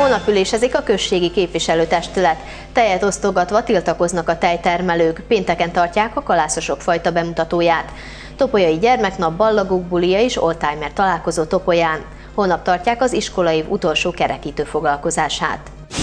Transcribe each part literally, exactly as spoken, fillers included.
Holnap ülésezik a községi képviselőtestület. Tejet osztogatva tiltakoznak a tejtermelők. Pénteken tartják a kalászosok fajta bemutatóját. Topolyai gyermeknap, ballagok bulia és oldtimer találkozó Topolyán. Holnap tartják az iskolaév utolsó kerekítő foglalkozását.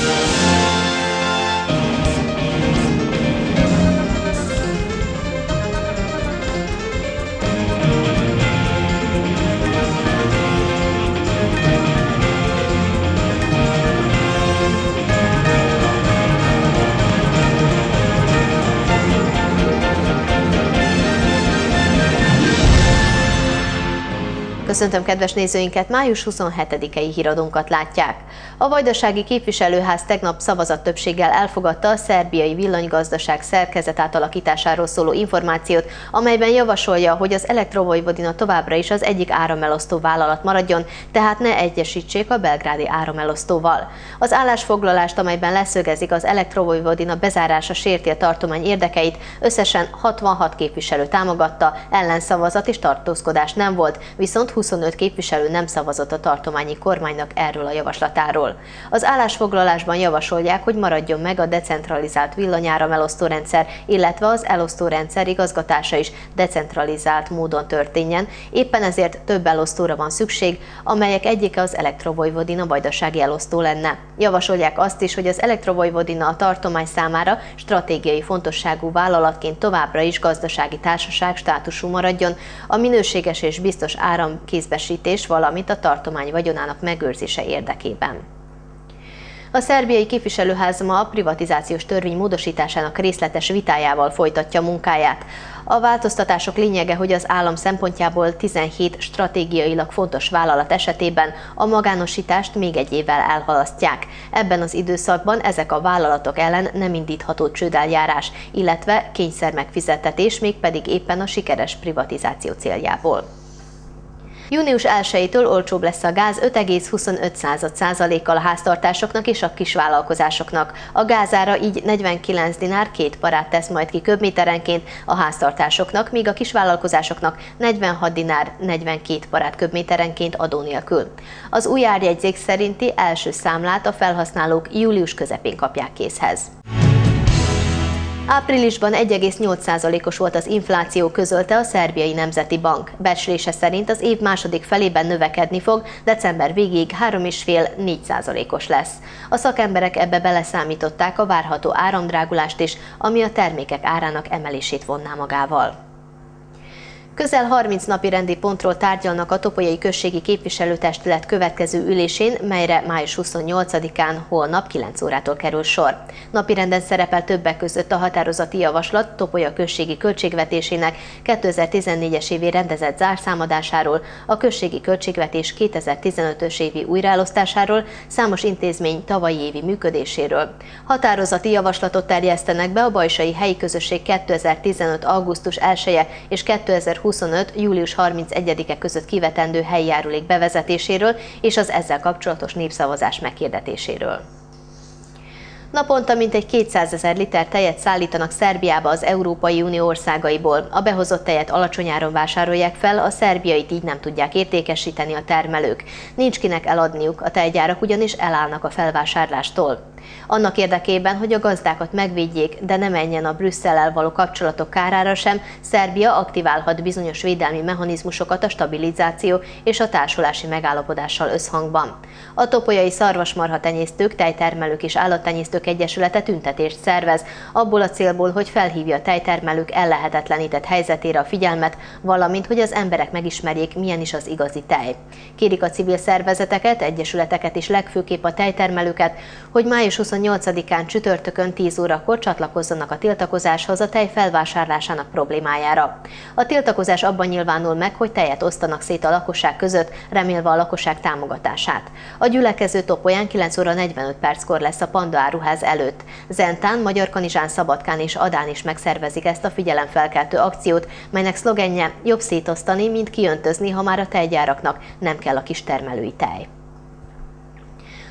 Köszöntöm kedves nézőinket, május huszonhetedikei híradónkat látják. A Vajdasági Képviselőház tegnap szavazattöbbséggel elfogadta a szerbiai villanygazdaság szerkezet átalakításáról szóló információt, amelyben javasolja, hogy az Elektrovojvodina továbbra is az egyik áramelosztó vállalat maradjon, tehát ne egyesítsék a belgrádi áramelosztóval. Az állásfoglalást, amelyben leszögezik, az Elektrovojvodina bezárása sérti a tartomány érdekeit, összesen hatvanhat képviselő támogatta, ellenszavazat és tartózkodás nem volt, viszont huszonöt képviselő nem szavazott a tartományi kormánynak erről a javaslatáról. Az állásfoglalásban javasolják, hogy maradjon meg a decentralizált villanyáramelosztórendszer, illetve az elosztórendszer igazgatása is decentralizált módon történjen, éppen ezért több elosztóra van szükség, amelyek egyike az Elektrovojvodina vajdasági elosztó lenne. Javasolják azt is, hogy az Elektrovojvodina a tartomány számára stratégiai fontosságú vállalatként továbbra is gazdasági társaság státusú maradjon, a minőséges és biztos áram kézbesítés, valamint a tartomány vagyonának megőrzése érdekében. A szerbiai képviselőház ma a privatizációs törvény módosításának részletes vitájával folytatja munkáját. A változtatások lényege, hogy az állam szempontjából tizenhét stratégiailag fontos vállalat esetében a magánosítást még egy évvel elhalasztják. Ebben az időszakban ezek a vállalatok ellen nem indítható csődeljárás, illetve kényszermegfizettetés, mégpedig éppen a sikeres privatizáció céljából. június elsejétől olcsóbb lesz a gáz öt egész huszonöt százalékkal a háztartásoknak és a kisvállalkozásoknak. A gázára így negyvenkilenc dinár két parát tesz majd ki köbméterenként a háztartásoknak, míg a kisvállalkozásoknak negyvenhat dinár negyvenkét parát köbméterenként adó nélkül. Az új árjegyzék szerinti első számlát a felhasználók július közepén kapják készhez. Áprilisban egy egész nyolc százalékos volt az infláció, közölte a Szerbiai Nemzeti Bank. Becslése szerint az év második felében növekedni fog, december végéig három egész öt-négy százalékos lesz. A szakemberek ebbe beleszámították a várható áramdrágulást is, ami a termékek árának emelését vonná magával. Közel harminc napi rendi pontról tárgyalnak a Topolyai Községi Képviselőtestület következő ülésén, melyre május huszonnyolcadikán holnap kilenc órától kerül sor. Napirenden szerepel többek között a határozati javaslat Topolya községi költségvetésének kétezer-tizennégyes évi rendezett zárszámadásáról, a községi költségvetés kétezer-tizenötös évi újraelosztásáról, számos intézmény tavalyi évi működéséről. Határozati javaslatot terjesztenek be a Bajsai Helyi Közösség kétezer-tizenöt. augusztus elseje és kétezer-huszonöt. július harmincegyedike között kivetendő helyi járulék bevezetéséről és az ezzel kapcsolatos népszavazás meghirdetéséről. Naponta mintegy kétszázezer liter tejet szállítanak Szerbiába az Európai Unió országaiból. A behozott tejet alacsony áron vásárolják fel, a szerbiait így nem tudják értékesíteni a termelők. Nincs kinek eladniuk, a tejgyárak ugyanis elállnak a felvásárlástól. Annak érdekében, hogy a gazdákat megvédjék, de ne menjen a Brüsszellel való kapcsolatok kárára sem, Szerbia aktiválhat bizonyos védelmi mechanizmusokat a stabilizáció és a társulási megállapodással összhangban. A topolyai szarvasmarha tenyésztők, tejtermelők és állattenyésztők egyesülete tüntetést szervez, abból a célból, hogy felhívja a tejtermelők ellehetetlenített helyzetére a figyelmet, valamint hogy az emberek megismerjék, milyen is az igazi tej. Kérik a civil szervezeteket, egyesületeket és legfőképp a tejtermelőket, hogy május huszonnyolcadikán csütörtökön tíz órakor csatlakozzanak a tiltakozáshoz a tej felvásárlásának problémájára. A tiltakozás abban nyilvánul meg, hogy tejet osztanak szét a lakosság között, remélve a lakosság támogatását. A gyülekező Topolyán kilenc óra negyvenöt perckor lesz a Panda áruház előtt. Zentán, Magyarkanizsán, Szabadkán és Adán is megszervezik ezt a figyelemfelkeltő akciót, melynek szlogenje jobb szétosztani, mint kiöntözni, ha már a tejgyáraknak nem kell a kis termelői tej.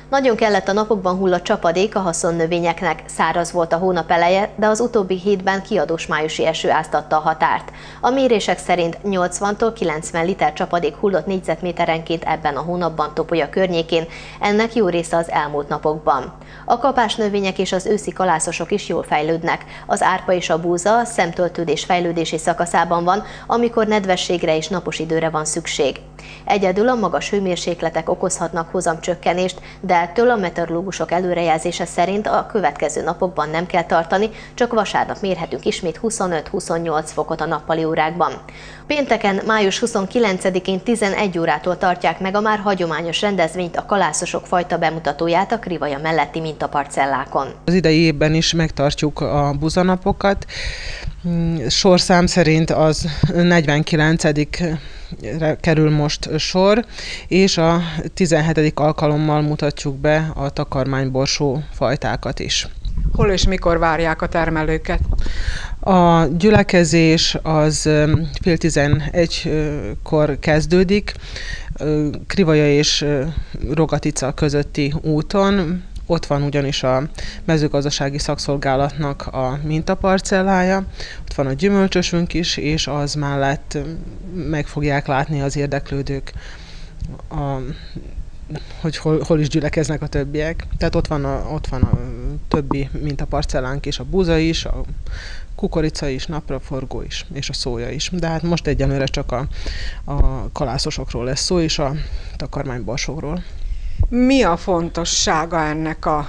Nagyon kellett a napokban hullott csapadék a haszonnövényeknek. Száraz volt a hónap eleje, de az utóbbi hétben kiadós májusi eső áztatta a határt. A mérések szerint nyolcvantól kilencven liter csapadék hullott négyzetméterenként ebben a hónapban Topolya környékén, ennek jó része az elmúlt napokban. A kapás növények és az őszi kalászosok is jól fejlődnek. Az árpa és a búza a szemtöltődés fejlődési szakaszában van, amikor nedvességre és napos időre van szükség. Egyedül a magas hőmérsékletek okozhatnak hozamcsökkenést, de ettől a meteorológusok előrejelzése szerint a következő napokban nem kell tartani, csak vasárnap mérhetünk ismét huszonöt-huszonnyolc fokot a nappali órákban. Pénteken, május huszonkilencedikén tizenegy órától tartják meg a már hagyományos rendezvényt, a kalászosok fajta bemutatóját a Krivaja melletti mintaparcellákon. Az idei évben is megtartjuk a buzanapokat. Sorszám szerint az negyvenkilencedikre kerül most sor, és a tizenhetedik alkalommal mutatjuk be a takarmányborsó fajtákat is. Hol és mikor várják a termelőket? A gyülekezés az fél tizenegykor kezdődik, Krivaja és Rogatica közötti úton. Ott van ugyanis a mezőgazdasági szakszolgálatnak a mintaparcellája, ott van a gyümölcsösünk is, és az mellett meg fogják látni az érdeklődők, a, hogy hol, hol is gyülekeznek a többiek. Tehát ott van a, ott van a többi mintaparcellánk is, a búza is, a kukorica is, napraforgó is, és a szója is. De hát most egyelőre csak a, a kalászosokról lesz szó, és a takarmányborsókról. Mi a fontossága ennek a,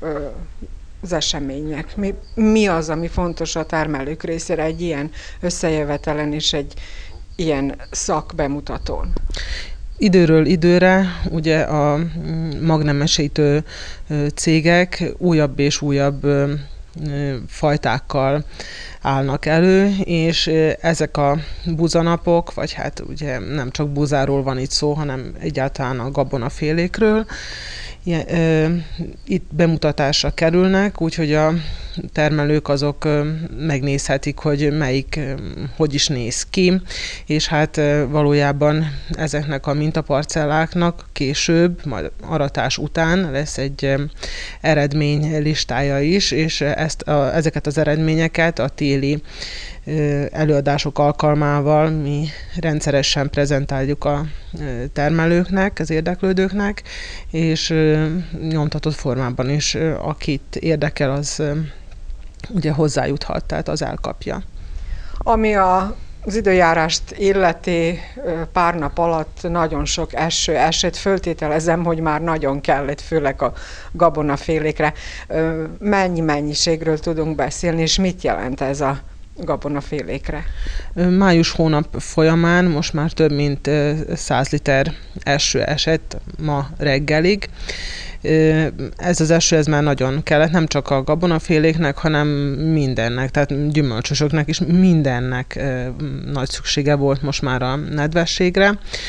az eseménynek? Mi, mi az, ami fontos a termelők részére egy ilyen összejövetelen és egy ilyen szakbemutatón? Időről időre ugye a magnemesítő cégek újabb és újabb fajtákkal állnak elő, és ezek a búzanapok, vagy hát ugye nem csak búzáról van itt szó, hanem egyáltalán a gabonafélékről, itt bemutatásra kerülnek, úgyhogy a termelők azok megnézhetik, hogy melyik hogy is néz ki, és hát valójában ezeknek a mintaparcelláknak később, majd aratás után lesz egy eredmény listája is, és ezt a, ezeket az eredményeket a téli előadások alkalmával mi rendszeresen prezentáljuk a termelőknek, az érdeklődőknek, és nyomtatott formában is, akit érdekel, az ugye hozzájuthat, tehát az elkapja. Ami a az időjárást illeti, pár nap alatt nagyon sok eső esett, föltételezem, hogy már nagyon kellett, főleg a gabonafélékre. Mennyi mennyiségről tudunk beszélni, és mit jelent ez a gabonafélékre? Május hónap folyamán most már több mint száz liter eső esett ma reggelig. Ez az eső ez már nagyon kellett, nem csak a gabonaféléknek, hanem mindennek, tehát gyümölcsösöknek is mindennek nagy szüksége volt most már a nedvességre.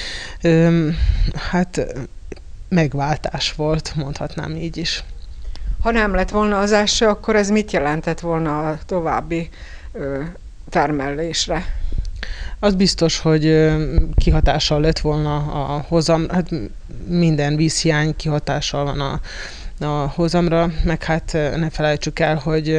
Hát megváltás volt, mondhatnám így is. Ha nem lett volna az eső, akkor ez mit jelentett volna a további termelésre? Az biztos, hogy kihatással lett volna a hozam, hát minden vízhiány kihatással van a, a hozamra, meg hát ne felejtsük el, hogy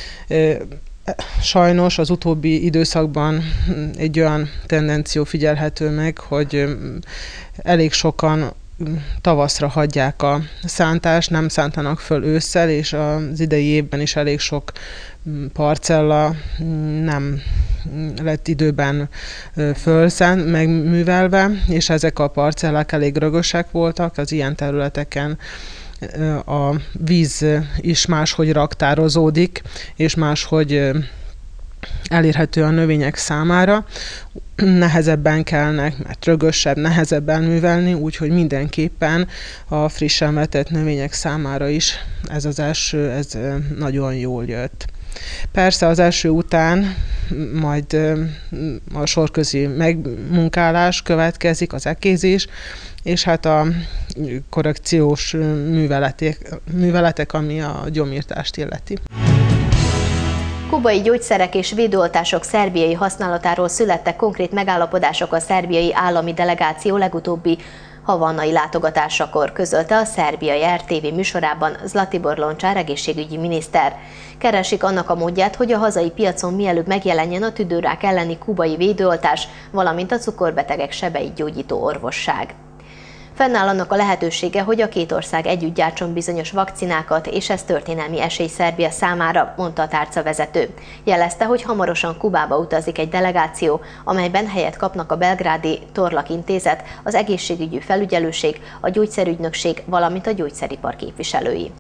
sajnos az utóbbi időszakban egy olyan tendenció figyelhető meg, hogy elég sokan tavaszra hagyják a szántást, nem szántanak föl ősszel, és az idei évben is elég sok parcella nem lett időben fölszánt, megművelve, és ezek a parcellák elég rögösek voltak, az ilyen területeken a víz is máshogy raktározódik, és máshogy elérhető a növények számára, nehezebben kelnek, mert rögösebb, nehezebben művelni, úgyhogy mindenképpen a frissen vetett növények számára is ez az eső, ez nagyon jól jött. Persze az eső után majd a sorközi megmunkálás következik, az ekézés, és hát a korrekciós műveletek, műveletek ami a gyomírtást illeti. Kubai gyógyszerek és védőoltások szerbiai használatáról születtek konkrét megállapodások a szerbiai állami delegáció legutóbbi havannai látogatásakor, közölte a szerbiai er té vé műsorában Zlatibor Loncsár egészségügyi miniszter. Keresik annak a módját, hogy a hazai piacon mielőbb megjelenjen a tüdőrák elleni kubai védőoltás, valamint a cukorbetegek sebeit gyógyító orvosság. Fennáll annak a lehetősége, hogy a két ország együtt gyártson bizonyos vakcinákat, és ez történelmi esély Szerbia számára, mondta a tárcavezető. Jelezte, hogy hamarosan Kubába utazik egy delegáció, amelyben helyet kapnak a belgrádi Torlak intézet, az egészségügyi felügyelőség, a gyógyszerügynökség, valamint a gyógyszeripar képviselői.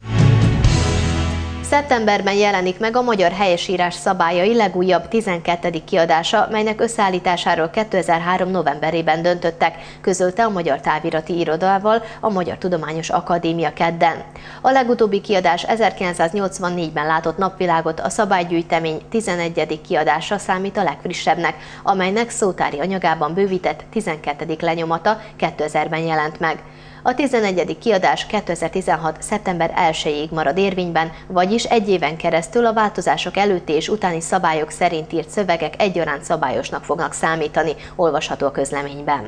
Szeptemberben jelenik meg a magyar helyesírás szabályai legújabb tizenkettedik kiadása, melynek összeállításáról kétezer-három novemberében döntöttek, közölte a Magyar Távirati Irodával a Magyar Tudományos Akadémia kedden. A legutóbbi kiadás ezerkilencszáznyolcvannégyben látott napvilágot, a szabálygyűjtemény tizenegyedik kiadása számít a legfrissebbnek, amelynek szótári anyagában bővített tizenkettedik lenyomata kétezerben jelent meg. A tizenegyedik kiadás kétezer-tizenhat. szeptember elsejéig marad érvényben, vagyis egy éven keresztül a változások előtti és utáni szabályok szerint írt szövegek egyaránt szabályosnak fognak számítani, olvasható a közleményben.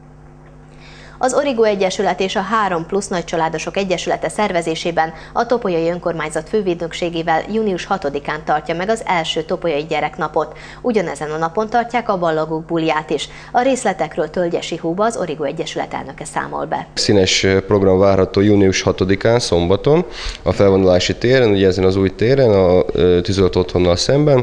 Az Origo Egyesület és a három plusz nagycsaládosok egyesülete szervezésében a Topolyai Önkormányzat fővédnökségével június hatodikán tartja meg az első topolyai gyereknapot. Ugyanezen a napon tartják a ballagók buliát is. A részletekről Tölgyesi Húba, az Origo Egyesület elnöke számol be. Színes program várható június hatodikán, szombaton, a felvonulási téren, ugye ezen az új téren, a Tűzolt Otthonnal szemben.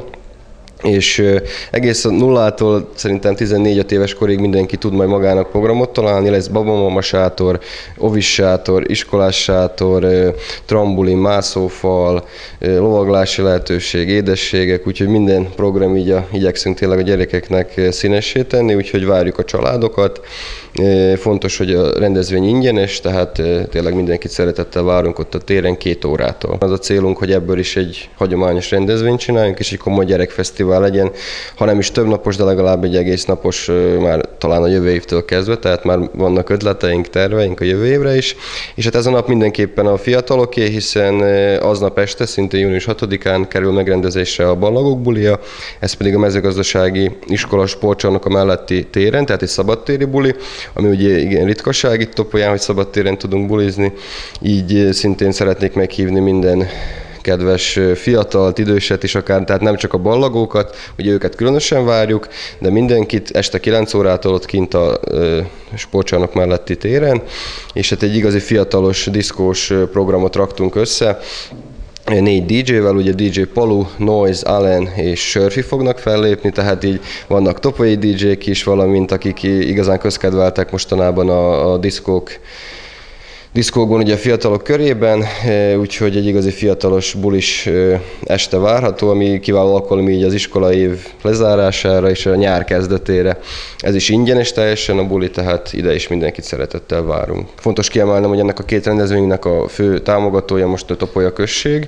És egész nullától szerintem tizennégy-öt éves korig mindenki tud majd magának programot találni, lesz babamama sátor, ovis sátor, iskolás sátor, trambulin, mászófal, lovaglási lehetőség, édességek, úgyhogy minden program így a, igyekszünk tényleg a gyerekeknek színessé tenni, úgyhogy várjuk a családokat. Fontos, hogy a rendezvény ingyenes, tehát tényleg mindenkit szeretettel várunk ott a téren két órától. Az a célunk, hogy ebből is egy hagyományos rendezvényt csináljunk, és egy komoly gyerekfesztivál legyen, ha nem is több napos, de legalább egy egész napos már talán a jövő évtől kezdve, tehát már vannak ötleteink, terveink a jövő évre is. És hát ez a nap mindenképpen a fiataloké, hiszen aznap este, szintén június hatodikán kerül megrendezésre a ballagók bulia, ez pedig a mezőgazdasági iskola sportcsarnoka melletti téren, tehát egy szabadtéri buli, ami ugye igen ritkaság itt Topolyán, hogy szabadtéren tudunk bulizni, így szintén szeretnék meghívni minden kedves fiatalt, időset is akár, tehát nem csak a ballagókat, ugye őket különösen várjuk, de mindenkit este kilenc órától ott kint a sportcsarnok melletti téren, és hát egy igazi fiatalos, diszkós programot raktunk össze, négy dé dzsével, ugye dé dzsé Palu, Noise, Allen és Sörfi fognak fellépni, tehát így vannak topolyai dé dzsék is, valamint akik igazán közkedveltek mostanában a, a diszkók, diszkókban ugye a fiatalok körében, úgyhogy egy igazi fiatalos bulis este várható, ami kiváló alkalom így az iskolai év lezárására és a nyár kezdetére. Ez is ingyenes teljesen a buli, tehát ide is mindenkit szeretettel várunk. Fontos kiemelnem, hogy ennek a két rendezvénynek a fő támogatója most a Topolya község,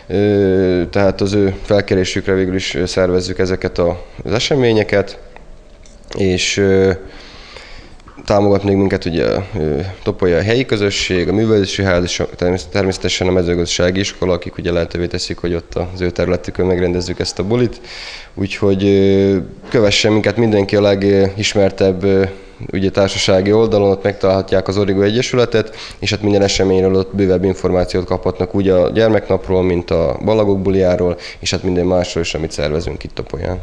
tehát az ő felkérésükre végül is szervezzük ezeket az eseményeket, és támogat még minket ugye a Topolya helyi közösség, a művelődési ház és természetesen a mezőgazdasági iskola, akik ugye lehetővé teszik, hogy ott az ő területükön megrendezzük ezt a bulit. Úgyhogy kövessen minket mindenki a legismertebb ugye társasági oldalon, ott megtalálhatják az Origo Egyesületet, és hát minden eseményről ott bővebb információt kaphatnak úgy a gyermeknapról, mint a ballagók buliáról, és hát minden másról is, amit szervezünk itt Topolyán.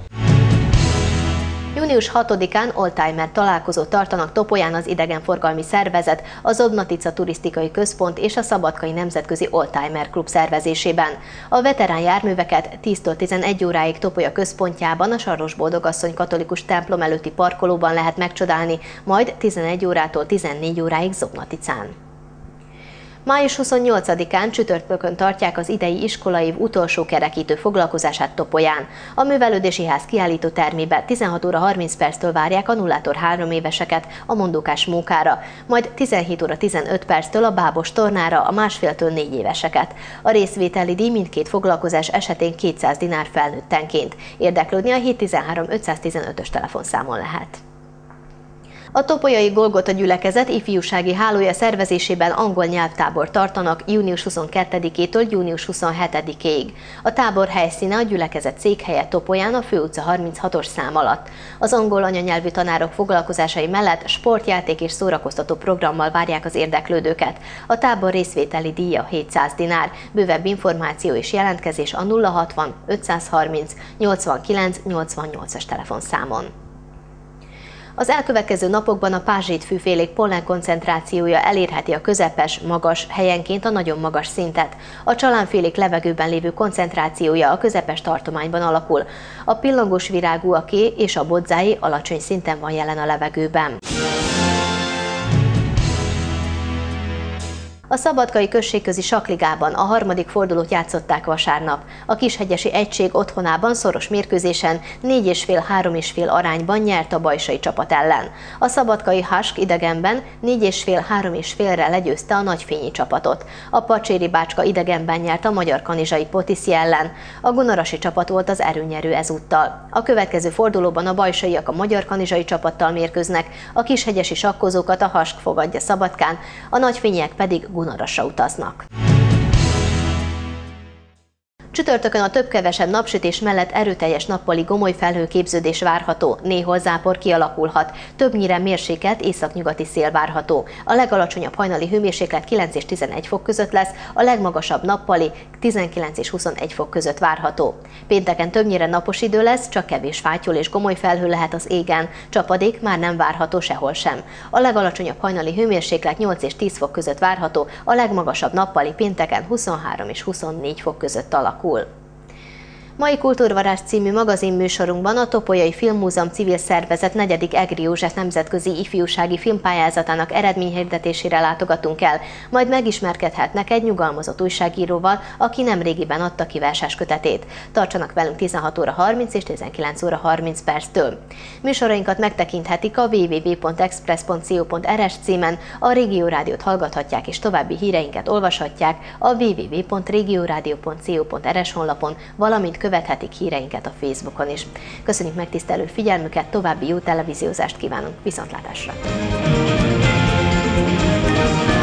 június hatodikán oldtimer találkozót tartanak Topolyán az idegenforgalmi szervezet, a Zobnatica Turisztikai Központ és a Szabadkai Nemzetközi Oldtimer Klub szervezésében. A veterán járműveket tíztől tizenegy óráig Topolya központjában, a Sarlós Boldogasszony katolikus templom előtti parkolóban lehet megcsodálni, majd tizenegy órától tizennégy óráig Zobnaticán. május huszonnyolcadikán csütörtökön tartják az idei iskolaév utolsó kerekítő foglalkozását Topolyán. A művelődési ház kiállító termébe tizenhat óra harminc perctől várják a nullától három éveseket a mondókás mókára, majd tizenhét óra tizenöt perctől a bábos tornára a másféltől négy éveseket. A részvételi díj mindkét foglalkozás esetén kétszáz dinár felnőttenként. Érdeklődni a hét tizenhárom ötszáztizenötös telefonszámon lehet. A topolyai Golgota gyülekezet ifjúsági hálója szervezésében angol nyelvtábor tartanak június huszonkettedikétől június huszonhetedikéig. A tábor helyszíne a gyülekezet székhelye Topolyán, a Főutca harminchatos szám alatt. Az angol anyanyelvű tanárok foglalkozásai mellett sportjáték és szórakoztató programmal várják az érdeklődőket. A tábor részvételi díja hétszáz dinár. Bővebb információ és jelentkezés a nulla hatvan ötszázharminc nyolcvankilenc nyolcvannyolcas telefonszámon. Az elkövetkező napokban a pázsitfűfélék pollen koncentrációja elérheti a közepes, magas, helyenként a nagyon magas szintet. A csalánfélék levegőben lévő koncentrációja a közepes tartományban alakul. A pillangós virágúaké és a bodzái alacsony szinten van jelen a levegőben. A Szabadkai Községközi Sakkligában a harmadik fordulót játszották vasárnap. A Kishegyesi egység otthonában szoros mérkőzésen négy és fél három és fél arányban nyert a bajsai csapat ellen. A szabadkai Hask idegenben négy és fél három és félre legyőzte a nagyfényi csapatot. A Pacséri Bácska idegenben nyert a magyar kanizsai Potiszi ellen. A gunarasi csapat volt az erőnyerő ezúttal. A következő fordulóban a bajsaiak a magyar kanizsai csapattal mérkőznek, a kishegyesi sakkozókat a Hask fogadja Szabadkán, a nagyfényiek pedig Gunarasra utaznak. Csütörtökön a több-kevesebb napsütés mellett erőteljes nappali gomoly felhőképződés várható, néhol zápor kialakulhat, többnyire mérsékelt északnyugati szél várható. A legalacsonyabb hajnali hőmérséklet kilenc és tizenegy fok között lesz, a legmagasabb nappali tizenkilenc és huszonegy fok között várható. Pénteken többnyire napos idő lesz, csak kevés fátyol és gomoly felhő lehet az égen, csapadék már nem várható sehol sem. A legalacsonyabb hajnali hőmérséklet nyolc és tíz fok között várható, a legmagasabb nappali pénteken huszonhárom és huszonnégy fok között alakul. Mai Kultúrvarázs című magazinműsorunkban a Topolyai Filmmúzeum civil szervezet negyedik Egri József nemzetközi ifjúsági filmpályázatának eredményhirdetésére látogatunk el, majd megismerkedhetnek egy nyugalmazott újságíróval, aki nemrégiben adta ki verseskötetét. Tartsanak velünk tizenhat óra harminc és tizenkilenc óra harminc perctől. Műsorainkat megtekinthetik a double-u double-u double-u pont express pont co pont r s címen, a Régió Rádiót hallgathatják és további híreinket olvashatják a double-u double-u double-u pont régiórádió pont co pont r s honlapon, valamint követhetik híreinket a Facebookon is. Köszönjük megtisztelő figyelmüket, további jó televíziózást kívánunk, viszontlátásra!